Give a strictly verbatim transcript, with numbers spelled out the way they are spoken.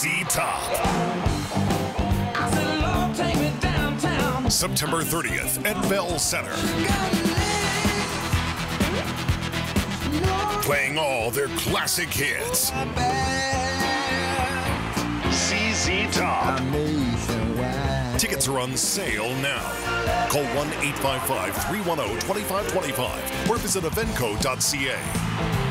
Z Top. I said, Lord, take me downtown. September thirtieth at Bell Center. Playing all their classic hits. Z Z Top. Tickets are on sale now. Call one eight five five, three one zero, two five two five or visit eventco dot c a.